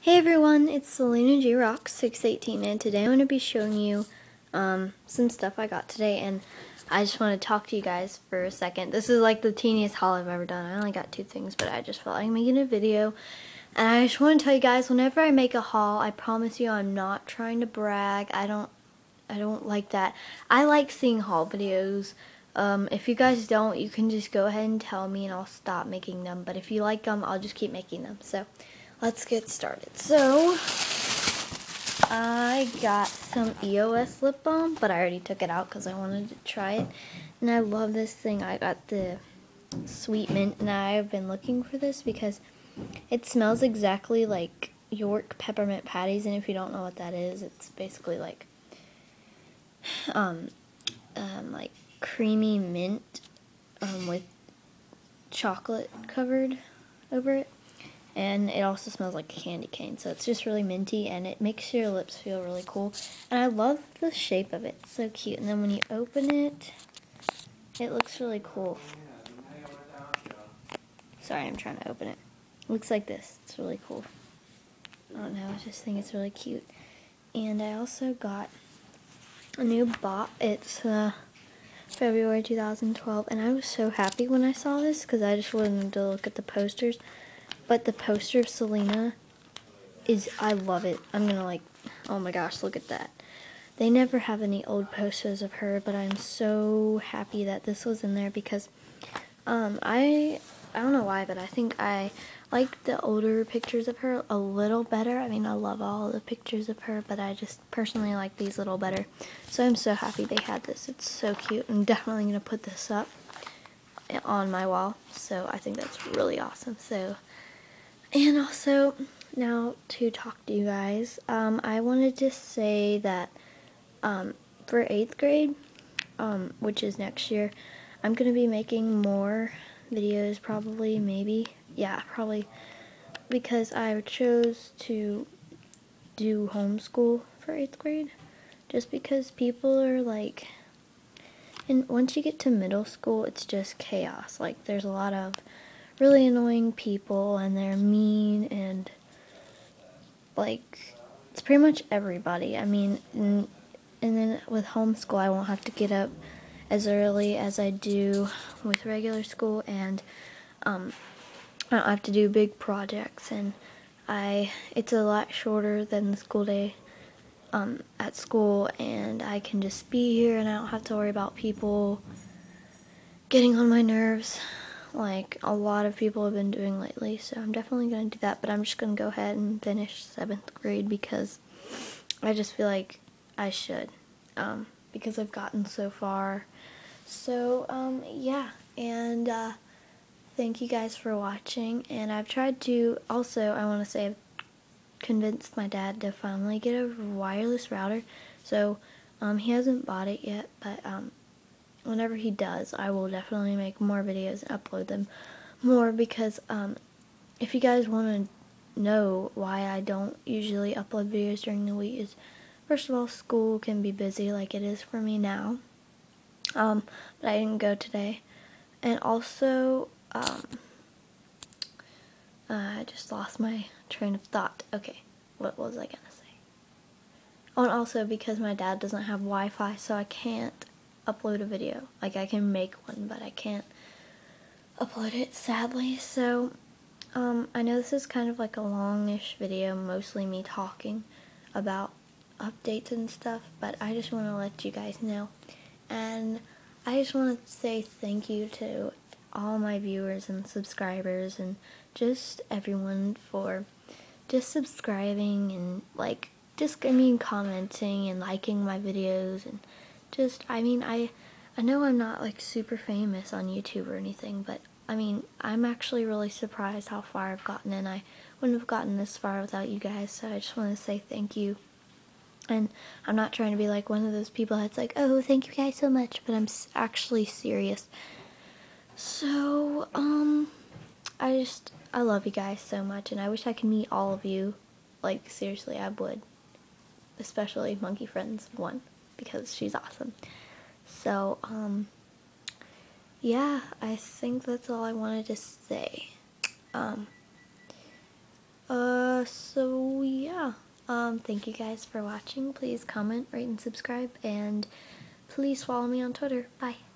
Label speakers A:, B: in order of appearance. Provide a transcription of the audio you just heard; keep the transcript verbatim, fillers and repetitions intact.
A: Hey everyone, it's Selena G Rock six eighteen, and today I'm going to be showing you um, some stuff I got today, and I just want to talk to you guys for a second. This is like the teeniest haul I've ever done. I only got two things, but I just felt like making a video, and I just want to tell you guys, whenever I make a haul, I promise you I'm not trying to brag. I don't, I don't like that. I like seeing haul videos. Um, if you guys don't, you can just go ahead and tell me and I'll stop making them, but if you like them, I'll just keep making them. So let's get started. So, I got some E O S lip balm, but I already took it out because I wanted to try it. And I love this thing. I got the sweet mint, and I've been looking for this because it smells exactly like York peppermint patties. And if you don't know what that is, it's basically like, um, um like creamy mint, um, with chocolate covered over it. And it also smells like a candy cane, so it's just really minty, and it makes your lips feel really cool. And I love the shape of it, it's so cute. And then when you open it, it looks really cool. Sorry, I'm trying to open it. It looks like this. It's really cool. I don't know, I just think it's really cute. And I also got a new bot. It's uh, February two thousand twelve, and I was so happy when I saw this because I just wanted to look at the posters. But the poster of Selena is, I love it. I'm gonna like, oh my gosh, look at that. They never have any old posters of her, but I'm so happy that this was in there because um, I, I don't know why, but I think I like the older pictures of her a little better. I mean, I love all the pictures of her, but I just personally like these a little better. So I'm so happy they had this. It's so cute. I'm definitely gonna put this up on my wall. So I think that's really awesome. So. And also, now to talk to you guys, um, I wanted to say that um, for eighth grade, um, which is next year, I'm going to be making more videos probably, maybe, yeah, probably, because I chose to do homeschool for eighth grade, just because people are like, and once you get to middle school, it's just chaos. Like, there's a lot of really annoying people, and they're mean, and like it's pretty much everybody. I mean, and, and then with homeschool, I won't have to get up as early as I do with regular school, and um, I don't have to do big projects, and I it's a lot shorter than the school day um, at school, and I can just be here, and I don't have to worry about people getting on my nerves like a lot of people have been doing lately. So I'm definitely going to do that, but I'm just going to go ahead and finish seventh grade because I just feel like I should, um, because I've gotten so far. So um, yeah, and uh, thank you guys for watching, and I've tried to, also I want to say I've convinced my dad to finally get a wireless router. So um, he hasn't bought it yet, but um, whenever he does, I will definitely make more videos and upload them more, because um, if you guys want to know why I don't usually upload videos during the week is, first of all, school can be busy like it is for me now, um, but I didn't go today, and also um, uh, I just lost my train of thought. Okay, what was I gonna say? Oh, and also because my dad doesn't have Wi-Fi, so I can't upload a video. Like, I can make one, but I can't upload it, sadly. So um, I know this is kind of like a longish video, mostly me talking about updates and stuff, but I just want to let you guys know, and I just want to say thank you to all my viewers and subscribers and just everyone for just subscribing and like just I mean commenting and liking my videos, and just, I mean, I, I know I'm not like super famous on YouTube or anything, but I mean, I'm actually really surprised how far I've gotten, and I wouldn't have gotten this far without you guys, so I just want to say thank you. And I'm not trying to be like one of those people that's like, oh, thank you guys so much, but I'm actually serious. So, um, I just, I love you guys so much, and I wish I could meet all of you. Like, seriously, I would. Especially Monkey Friends one, because she's awesome. So, um, yeah, I think that's all I wanted to say. Um, uh, so Um, thank you guys for watching. Please comment, rate, and subscribe, and please follow me on Twitter. Bye.